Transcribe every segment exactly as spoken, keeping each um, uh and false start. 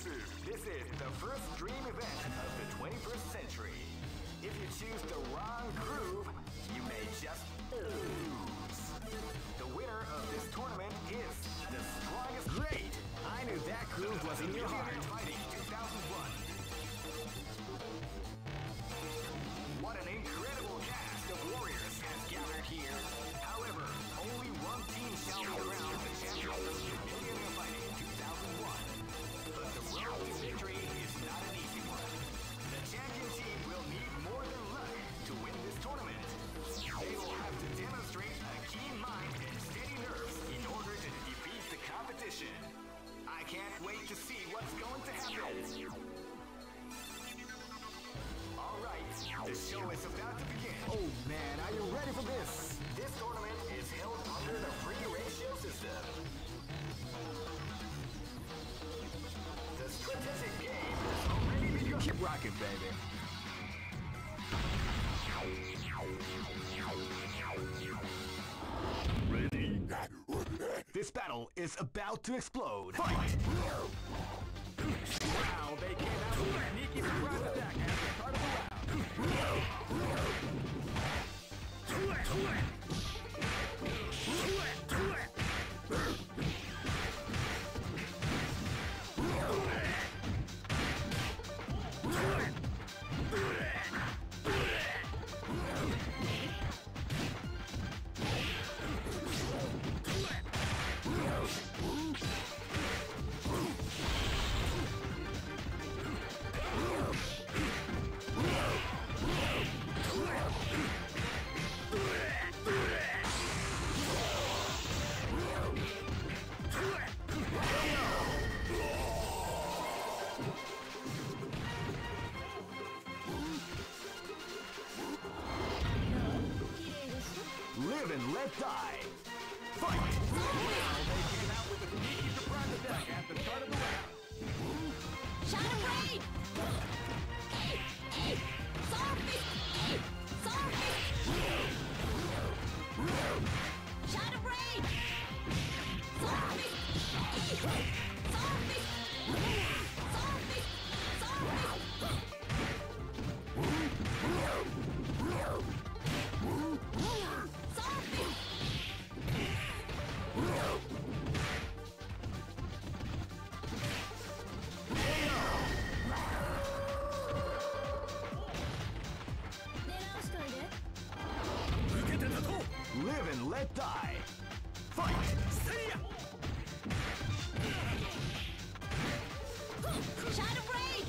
This is the first dream event of the twenty-first century. If you choose the wrong groove, you may just lose. The winner of this tournament is the strongest. Great! I knew that groove was in your heart. Fighting two thousand one. What an incredible cast of warriors has gathered here. However, only one team shall be crowned the champion of Millionaire Fighting two thousand one. But the road to victory is not an easy one. The champion team will need more than luck to win this tournament. They will have to demonstrate a keen mind and steady nerves in order to defeat the competition. I can't wait to see what's going to happen. Alright, the show is about to begin. Oh man, are you ready for this? This tournament is held under the free ratio system. The strategic game has already begun. Keep rocking, baby. Ready? This battle is about to explode. Fight! Wow, they came out with a sneaky surprise attack at the start of the round. Live and let die. Fight! Wow, they came out with a sneaky surprise attack at the start of the round. Shadow Raid! Hey! Hey! Surface! Hey! Surface! Shadow Raid! Surface! Hey! Surface! Surface! Surface! Live and let die. Fight! Shadow Raid!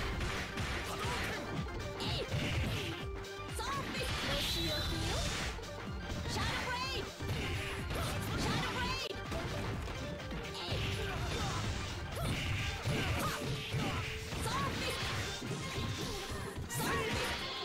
Hey! Surface! Shadow Raid! Shadow Raid! Hey! Surface! Surface!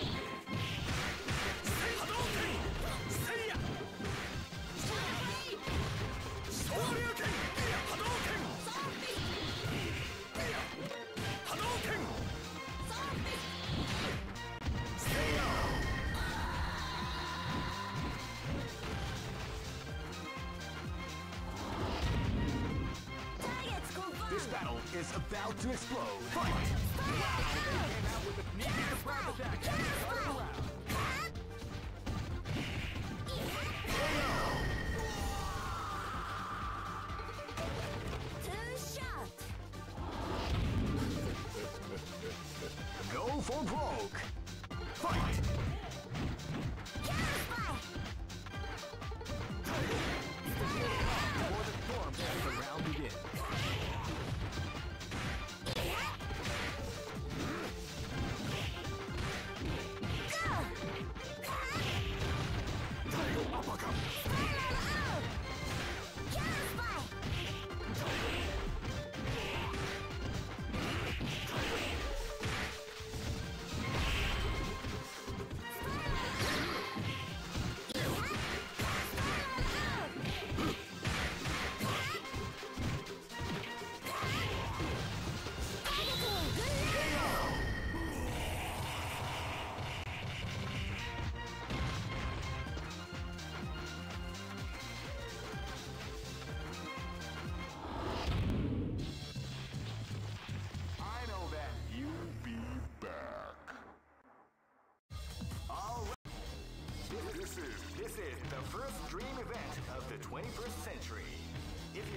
This battle is about to explode. Fight! Wow, they came out with a sneaky surprise attack at the start of the round. Go for broke! Fight! Before the storm as the round begins. Tiger uppercut!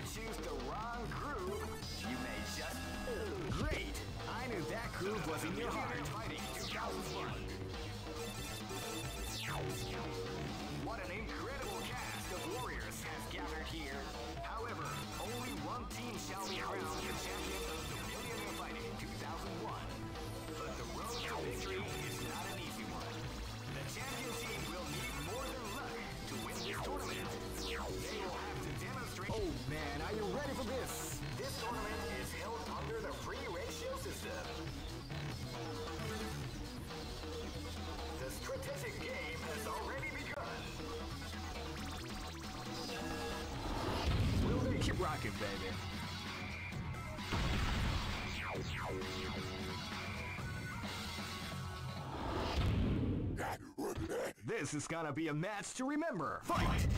choose the wrong groove, you may just... Great! I knew that groove was in your heart. Fighting two thousand one. What an incredible cast of warriors has gathered here. However, only one team shall be crowned the champion of the Millionaire Fighting two thousand one. But the road to victory is not an easy one. The champion team will need more than luck to win this tournament. They will have to demonstrate... Oh man, are you ready for this? This tournament is held under the free ratio system. The strategic game has already begun. Will they keep rocking, baby? This is gonna be a match to remember. Fight!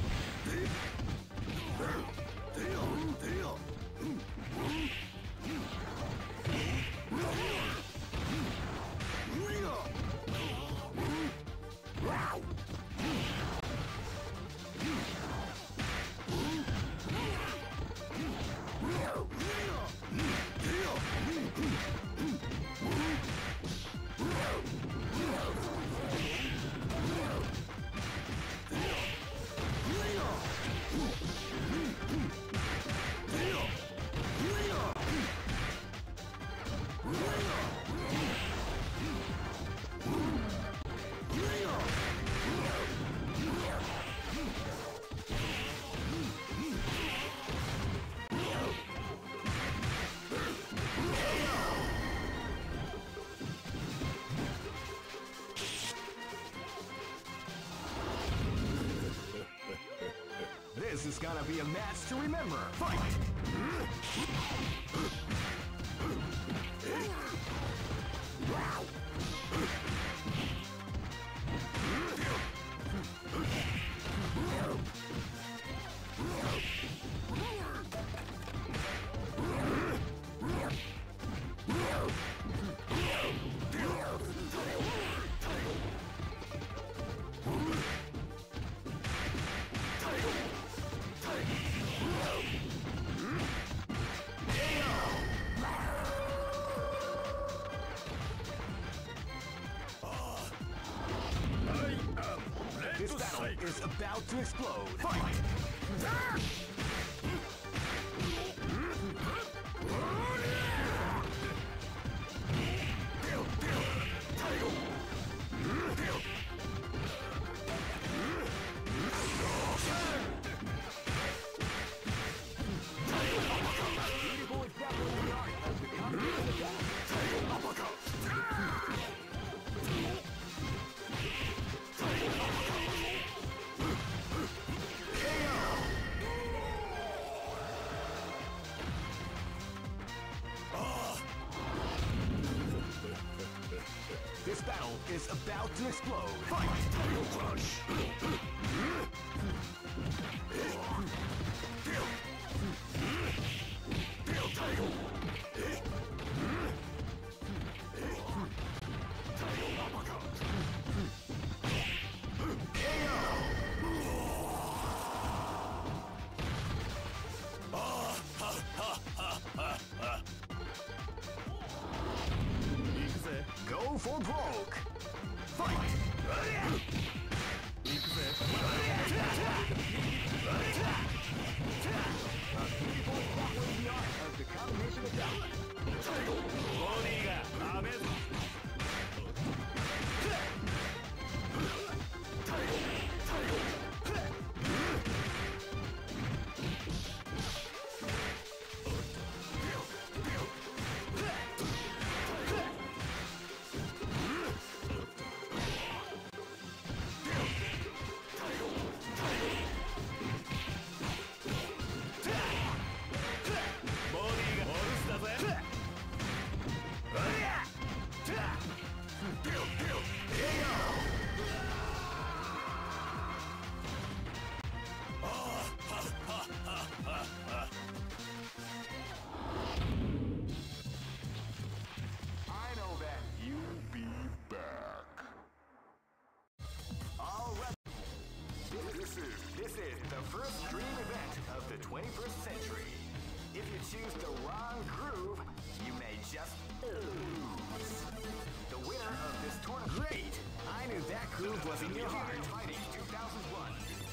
This is gonna be a match to remember. Fight! This battle is about to explode. Fight! This battle is about to explode. Fight! Title Crush! Title! Title Uppercut! Go for broke! Fight! Of the combination attack. knew that groove was in your heart. Fighting two thousand one.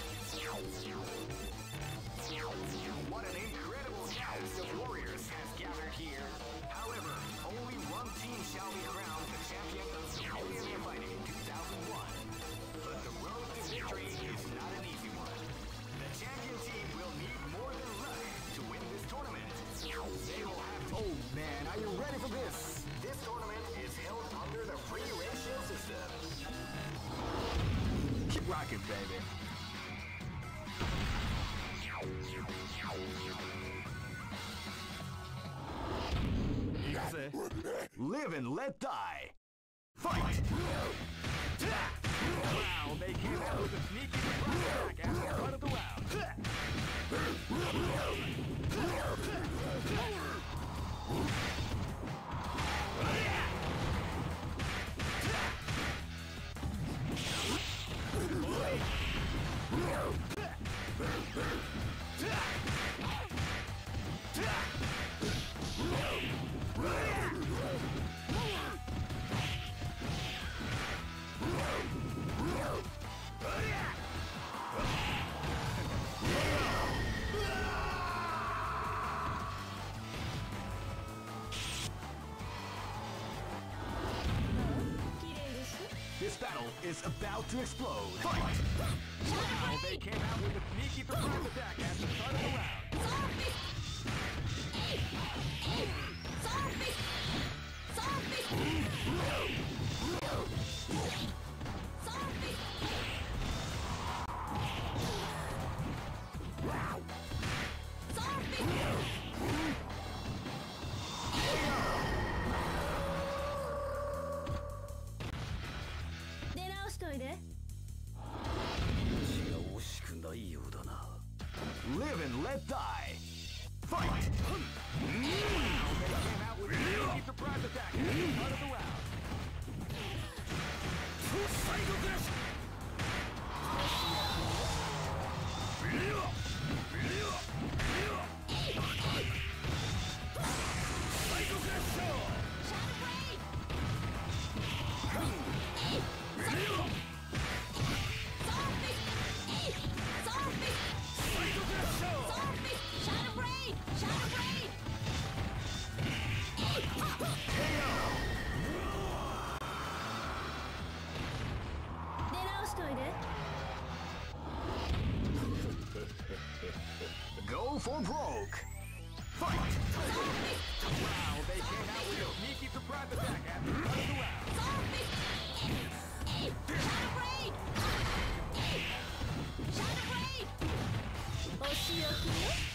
What an incredible cast of warriors has gathered here. However, only one team shall be crowned the champion of Millionaire Fighting two thousand one. But the road to victory is not an easy one. The champion team will need more than luck to win this tournament. They will have to... Oh man, are you ready for this? This tournament is held under the free ratio system. Keep rocking, baby. Live and let die. Fight! Wow, they came out with a sneaky surprise attack at the start of the round. This battle is about to explode. Fight! Wow, they came out with a sneaky surprise attack at the start of the round. Live and let die. Fight! Wow, they came out with a sneaky surprise attack at the start of the round. Go for broke. Fight! Wow, they came out with a sneaky surprise attack at the start of the round. Shadow Blade! Shadow Blade!